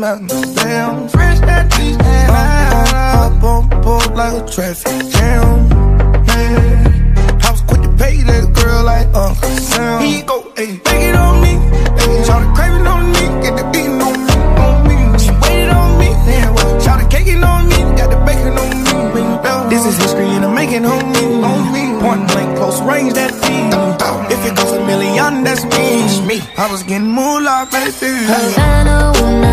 mountain. Damn, fresh that cheese and up on board like a traffic jam. Man, I was quick to pay that girl like Uncle Sam. He go, ayy, take it on me. Ayy, shout the craving on me, get the beating on me, on me. She waited on me, damn, well, shout the caking on me, got the bacon on me. This is history and I'm making on me. Point blank, close range, that thing. If it goes a million, that's me. I was getting moolah, baby. Havana,